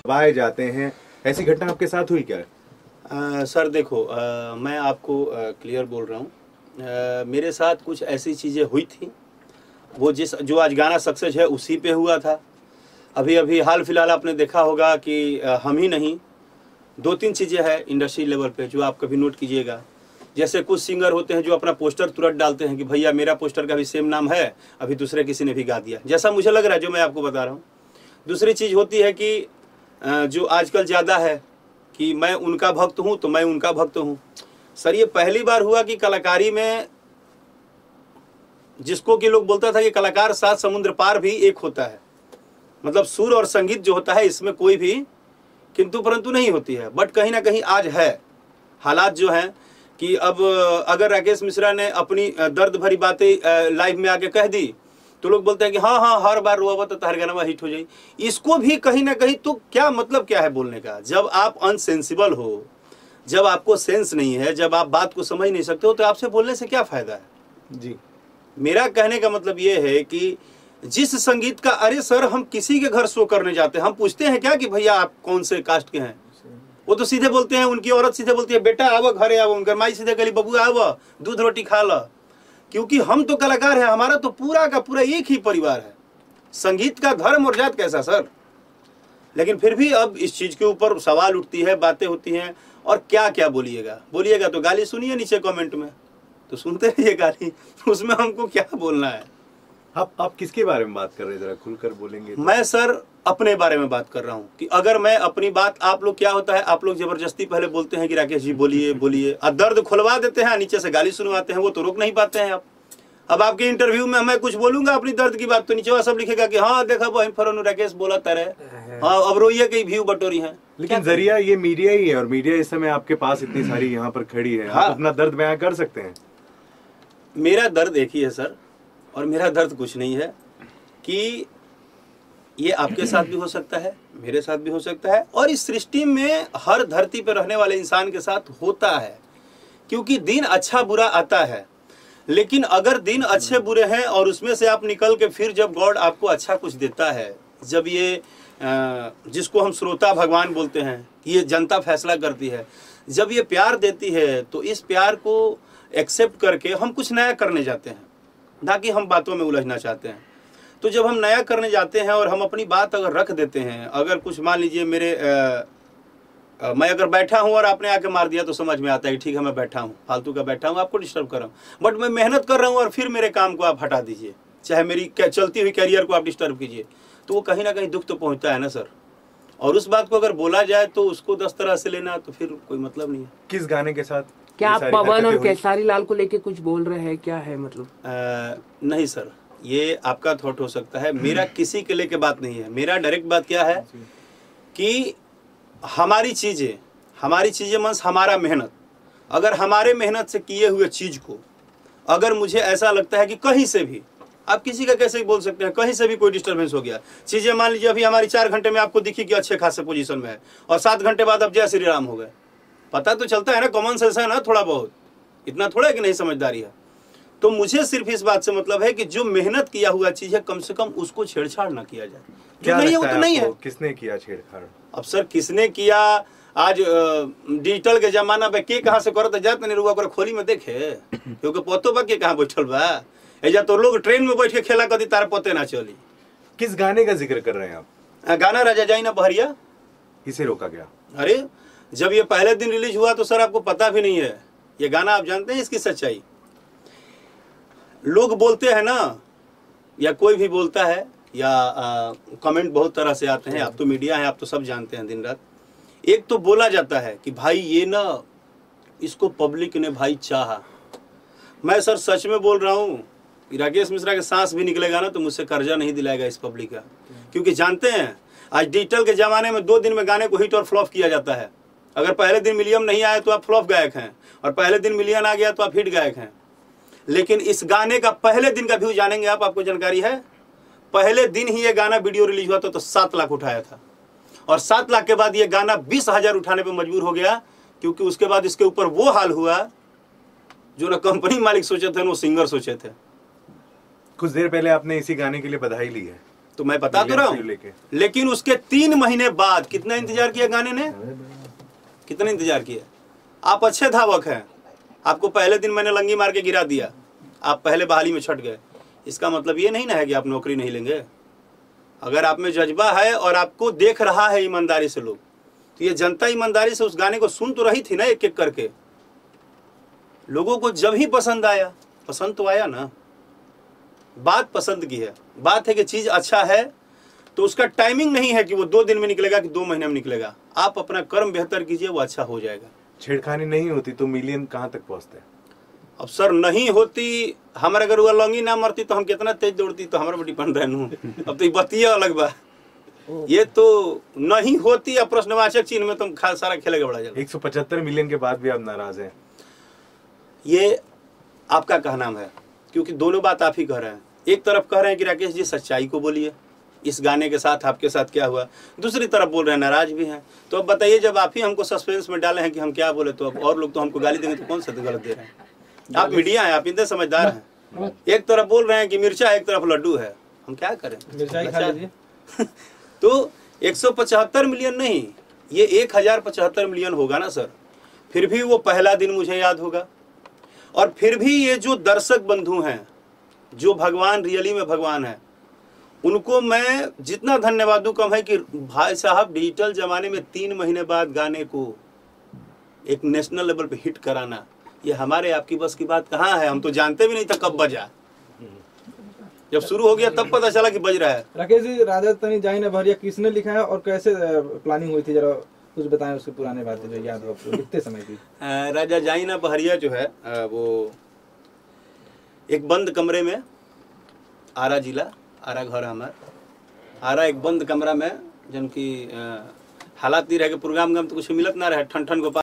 दबाए जाते हैं, ऐसी घटना आपके साथ हुई क्या? सर देखो, मैं आपको क्लियर बोल रहा हूँ, मेरे साथ कुछ ऐसी चीज़ें हुई थी। वो जो आज गाना सक्सेस है उसी पे हुआ था। अभी अभी हाल फिलहाल आपने देखा होगा कि हम ही नहीं, 2-3 चीज़ें हैं इंडस्ट्री लेवल पे जो आप कभी नोट कीजिएगा। जैसे कुछ सिंगर होते हैं जो अपना पोस्टर तुरंत डालते हैं कि भैया मेरा पोस्टर का भी सेम नाम है, अभी दूसरे किसी ने भी गा दिया, जैसा मुझे लग रहा है जो मैं आपको बता रहा हूँ। दूसरी चीज़ होती है कि जो आजकल ज़्यादा है कि मैं उनका भक्त हूँ तो मैं उनका भक्त हूँ। सर ये पहली बार हुआ कि कलाकारी में जिसको कि लोग बोलता था कि कलाकार 7 समुद्र पार भी एक होता है, मतलब सुर और संगीत जो होता है इसमें कोई भी किंतु परंतु नहीं होती है। बट कहीं ना कहीं आज है हालात जो हैं कि अब अगर राकेश मिश्रा ने अपनी दर्द भरी बातें लाइव में आके कह दी तो लोग बोलते हैं कि हाँ हाँ हर बार रोवा तो हर गाना हिट हो जाए। इसको भी कहीं ना कहीं तो क्या मतलब क्या है बोलने का? जब आप अनसेंसिबल हो, जब आपको सेंस नहीं है, जब आप बात को समझ नहीं सकते हो तो आपसे बोलने से क्या फायदा है जी। मेरा कहने का मतलब ये है कि जिस संगीत का, अरे सर हम किसी के घर शो करने जाते हैं, हम पूछते हैं क्या कि भैया आप कौन से कास्ट के हैं? वो तो सीधे बोलते हैं, उनकी औरत सीधे बोलती है बेटा आवो घरे आवो, उनका माई सीधे गली बबू आवो दूध रोटी खा लो। क्योंकि हम तो कलाकार हैं, हमारा तो पूरा का पूरा एक ही परिवार है। संगीत का धर्म और जात कैसा सर? लेकिन फिर भी अब इस चीज के ऊपर सवाल उठती है, बातें होती हैं, और क्या क्या बोलिएगा तो गाली सुनिए नीचे कमेंट में, तो सुनते रहिए गाली, उसमें हमको क्या बोलना है? आप किसके बारे में बात कर रहे हैं, जरा खुलकर बोलेंगे? मैं सर अपने बारे में बात कर रहा हूँ कि अगर मैं अपनी बात, आप लोग क्या होता है, आप लोग जबरदस्ती पहले बोलते हैं कि राकेश जी बोलिए बोलिए, और दर्द खुलवा देते हैं, नीचे से गाली सुनवाते हैं, वो तो रोक नहीं पाते हैं आप। अब आपके इंटरव्यू में मैं कुछ बोलूंगा अपनी दर्द की बात तो नीचे सब लिखेगा कि हाँ देखा वो फरोन राकेश बोला तरह, हाँ अब रोइए कई व्यू बटोरी है। लेकिन जरिया ये मीडिया ही है, और मीडिया इस समय आपके पास इतनी सारी यहाँ पर खड़ी है, हाँ। आप अपना दर्द बयां कर सकते हैं। मेरा दर्द एक ही है सर, और मेरा दर्द कुछ नहीं है कि ये आपके साथ भी हो सकता है, मेरे साथ भी हो सकता है, और इस सृष्टि में हर धरती पर रहने वाले इंसान के साथ होता है, क्योंकि दिन अच्छा बुरा आता है। लेकिन अगर दिन अच्छे बुरे हैं और उसमें से आप निकल के फिर जब गॉड आपको अच्छा कुछ देता है, जब ये जिसको हम श्रोता भगवान बोलते हैं, ये जनता फैसला करती है, जब ये प्यार देती है तो इस प्यार को एक्सेप्ट करके हम कुछ नया करने जाते हैं, ना कि हम बातों में उलझना चाहते हैं। तो जब हम नया करने जाते हैं और हम अपनी बात अगर रख देते हैं, अगर कुछ मान लीजिए मैं अगर बैठा हूं और आपने आके मार दिया तो समझ में आता है कि ठीक है मैं बैठा हूं, फालतू का बैठा हूं, आपको डिस्टर्ब कर रहा हूं। बट मैं मेहनत कर रहा हूं और फिर मेरे काम को आप हटा दीजिए, चाहे मेरी चलती हुई कैरियर को आप डिस्टर्ब कीजिए, तो वो कहीं ना कहीं दुख तो पहुंचता है ना सर। और उस बात को अगर बोला जाए तो उसको 10 तरह से लेना तो फिर कोई मतलब नहीं है। किस गाने के साथ क्या आप पवन और केसारी लाल को लेके कुछ बोल रहे हैं, क्या है मतलब? नहीं सर, ये आपका थॉट हो सकता है, मेरा किसी के लेके बात नहीं है। मेरा डायरेक्ट बात क्या है कि हमारी चीजें मींस हमारा मेहनत, अगर हमारे मेहनत से किए हुए चीज को अगर मुझे ऐसा लगता है कि कहीं से भी, आप किसी का कैसे बोल सकते हैं, कहीं से भी कोई डिस्टर्बेंस हो गया, चीजें मान लीजिए अभी हमारी 4 घंटे में आपको दिखी कि अच्छे खासे पोजीशन में है, और 7 घंटे बाद अब जय श्री राम हो गए, पता तो चलता है ना, कॉमन सेंस है ना थोड़ा बहुत, इतना थोड़ा है कि नहीं समझदारी है। तो मुझे सिर्फ इस बात से मतलब है कि जो मेहनत किया हुआ चीज है कम से कम उसको छेड़छाड़ ना किया जाए। क्या नहीं है वो तो नहीं है। किसने किया छेड़छाड़? अब सर किसने किया, आज डिजिटल के जमाना पे के कहाँ से करत जात नहीं रुआ कर खोली में देखे, क्योंकि पोतो बा के कहाँ बैठल बा, एजा तो लोग ट्रेन में बैठ के खेला कदी तार पोते ना चली। किस गाने का जिक्र कर रहे हैं आप? गाना राजा जाई ना बहरिया। इसे रोका गया? अरे जब ये पहले दिन रिलीज हुआ तो सर आपको पता भी नहीं है ये गाना, आप जानते हैं इसकी सच्चाई? लोग बोलते हैं ना, या कोई भी बोलता है, या कमेंट बहुत तरह से आते हैं, आप तो मीडिया है, आप तो सब जानते हैं दिन रात। एक तो बोला जाता है कि भाई ये ना इसको पब्लिक ने भाई चाहा। मैं सर सच में बोल रहा हूँ, राकेश मिश्रा के सांस भी निकलेगा ना तो मुझसे कर्जा नहीं दिलाएगा इस पब्लिक का, क्योंकि जानते हैं आज डिजिटल के जमाने में 2 दिन में गाने को हिट और फ्लॉप किया जाता है। अगर पहले दिन मिलियन नहीं आए तो आप फ्लॉप गायक हैं, और पहले दिन मिलियन आ गया तो आप हिट गायक हैं। लेकिन इस गाने का पहले दिन का व्यू जानेंगे आप, आपको जानकारी है? पहले दिन ही ये गाना वीडियो रिलीज हुआ तो 7 लाख उठाया था, और 7 लाख के बाद ये गाना 20,000 उठाने पे मजबूर हो गया, क्योंकि उसके बाद इसके ऊपर वो हाल हुआ जो ना कंपनी मालिक सोचे थे, वो सिंगर सोचे थे। कुछ देर पहले आपने इसी गाने के लिए बधाई ली है। तो मैं बता तो रहा हूँ। लेकिन उसके 3 महीने बाद कितना इंतजार किया गाने ने, कितना इंतजार किया। आप अच्छे धावक हैं, आपको पहले दिन मैंने लंगी मार के गिरा दिया, आप पहले बहाली में छट गए, इसका मतलब ये नहीं ना है कि आप नौकरी नहीं लेंगे। अगर आप में जज्बा है और आपको देख रहा है ईमानदारी से लोग, तो ये जनता ईमानदारी से उस गाने को सुन तो रही थी ना, एक एक करके। लोगों को जब ही पसंद आया, पसंद तो आया ना, बात पसंद की है। बात है कि चीज अच्छा है तो उसका टाइमिंग नहीं है कि वो 2 दिन में निकलेगा कि 2 महीने में निकलेगा। आप अपना कर्म बेहतर कीजिए, वो अच्छा हो जाएगा। छेड़खानी नहीं होती तो मिलियन कहाँ तक पहुँचते हैं? अब सर नहीं होती, हमारे अगर वो लौंगी ना मरती तो हम कितना तेज दौड़ती, तो हमारे पर डिपेंड रहनू। अब तो ये बतिया अलग बा, ये तो नहीं होती। अब प्रश्नवाचक चिन्ह में तुम सारा खेलेगा बड़ा जल्द। 175 मिलियन के बाद भी आप नाराज हैं? ये आपका कहना है, क्योंकि दोनों बात आप ही कह रहे हैं। एक तरफ कह रहे हैं कि राकेश जी सच्चाई को बोलिए, इस गाने के साथ आपके साथ क्या हुआ, दूसरी तरफ बोल रहे हैं नाराज भी हैं। तो अब बताइए, जब आप ही हमको सस्पेंस में डाले हैं कि हम क्या बोले, तो अब और लोग तो हमको गाली देंगे, तो कौन सा गलत दे रहे हैं? आप मीडिया हैं, आप इतने समझदार हैं। एक तरफ बोल रहे हैं कि मिर्चा है, एक तरफ लड्डू है, हम क्या करें? तो 175 मिलियन नहीं, ये 1075 मिलियन होगा ना सर, फिर भी वो पहला दिन मुझे याद होगा। और फिर भी ये जो दर्शक बंधु हैं, जो भगवान रियली में भगवान है, उनको मैं जितना धन्यवाद दूं कम है। कि भाई साहब, डिजिटल जमाने में 3 महीने बाद गाने को एक नेशनल लेवल पे हिट कराना, ये हमारे आपकी बस की बात कहाँ है? हम तो जानते भी नहीं था कब बजा, जब शुरू हो गया तब पता चला कि बज रहा है। राकेश जी, राजा तनी जाई ना भरिया किसने लिखा है और कैसे प्लानिंग हुई थी, जरा कुछ बताएं उसकी पुरानी बातें जो याद हो आपको, कितने समय की? राजा जाई ना बहरिया जो है वो एक बंद कमरे में, आरा जिला, आरा घर हमार, आरा एक बंद कमरा में, जिनकी हालात नहीं रहे, प्रोग्राम तो कुछ मिलत ना रहे, ठन ठन गोपाल